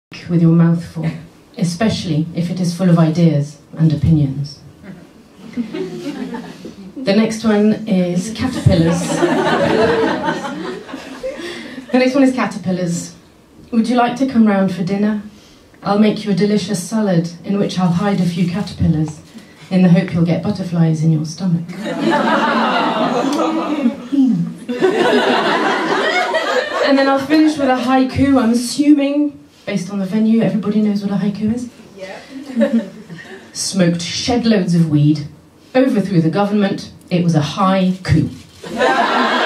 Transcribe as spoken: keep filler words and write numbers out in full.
with your mouth full, especially if it is full of ideas and opinions. The next one is caterpillars. The next one is caterpillars. Would you like to come round for dinner? I'll make you a delicious salad in which I'll hide a few caterpillars in the hope you'll get butterflies in your stomach. And then I'll finish with a haiku. I'm assuming, based on the venue, everybody knows what a haiku is? Yeah. Smoked shed loads of weed, overthrew the government, it was a haiku.